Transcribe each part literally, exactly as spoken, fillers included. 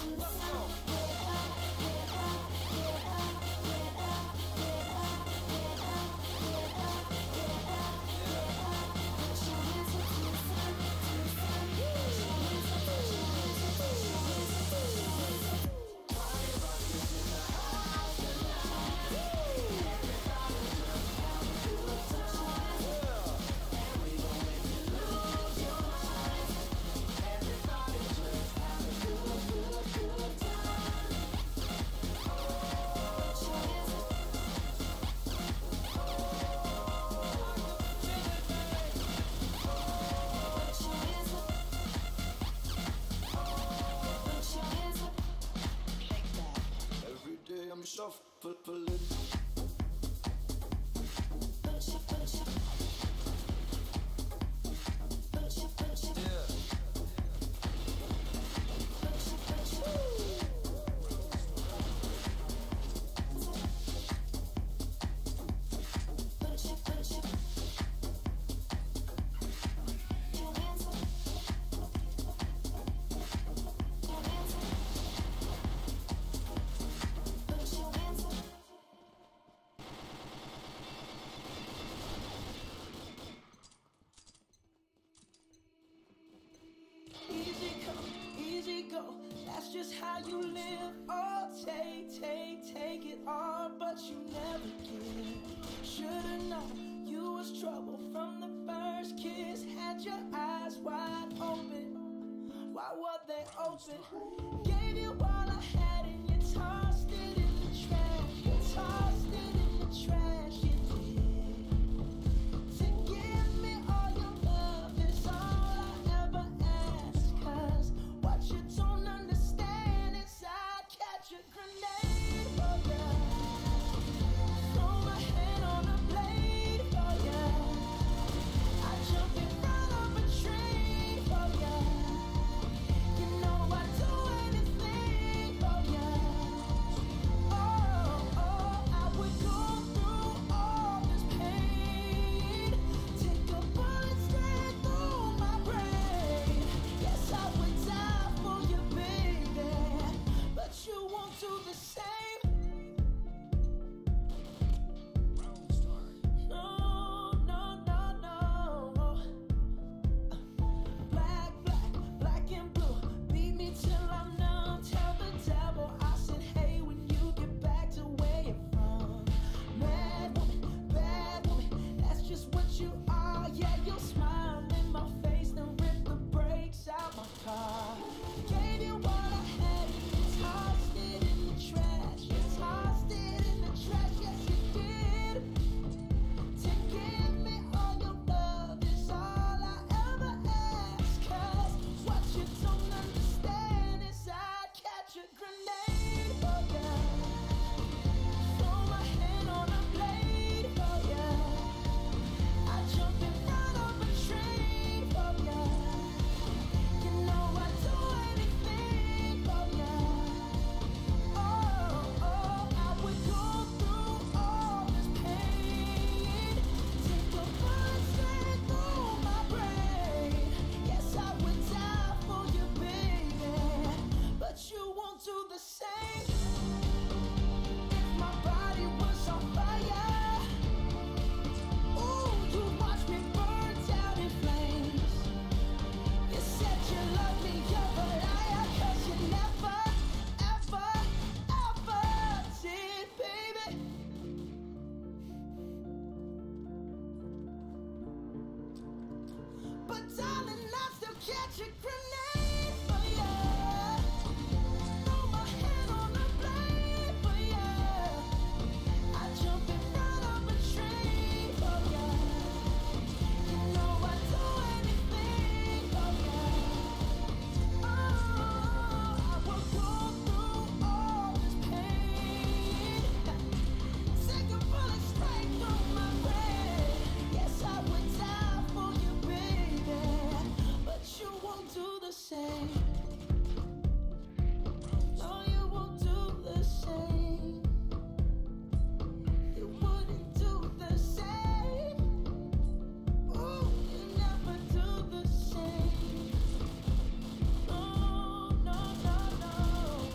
I'm shuffling. That's just how you live. Oh, take, take, take it all, but you never give. Should've known you was trouble from the first kiss. Had your eyes wide open. Why were they open? Gave you all I had and you tossed it in the trash. You tossed it in the trash, you did. To give me all your love is all I ever ask. Cause what you don't understand is I'd catch a grenade for ya. Throw my hand on a blade for ya. I'd jump in front of a train for ya. You know I'd do anything for ya. Oh, oh, I would go through all this pain. Take a bullet straight through my brain. Yes, I would die for you, baby, but you won't do the same. No, no, no, no. Black, black, black and blue. Beat me till I'm numb. Tell the devil I said, hey, when you get back to where you're from. Mad woman, bad woman, that's just what you are. Yeah, you'll smile in my face, then rip the brakes out my car. Gave you all I had, you tossed it in the trash. You tossed it in the trash, yes you did. To give me all your love is all I ever ask. Cause what you don't understand is I'd catch a grenade for ya. Throw my hand on a blade for ya. I'd jump in front of a train for ya. You know I'd do anything for ya. Oh, oh, I would go through all this pain. Take a bullet straight through my brain. Yes, I would die for you, baby, but you won't do the same. If my body was on fire, ooh, you watch me burn down in flames. You said you loved me, you're a liar, cause you never, ever, ever did, baby. But darling, I still catch a grenade for ya. Throw my hand on a blade for ya. I jump in front of a train for ya. You know I'd do anything for ya. Oh, I will go through all this pain. Take a bullet straight through my brain. Yes, I would die for you, baby, but you won't do the same. No, you won't do the same. You wouldn't do the same. Ooh, you never do the same. No, no, no, no.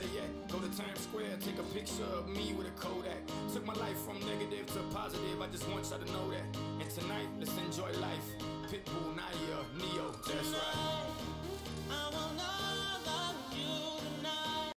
better yet, go to Times Square, take a picture of me with a Kodak. Took my life from negative to positive, I just want y'all to know that. And tonight, let's enjoy life. Pitbull, Naya, Neo, that's right.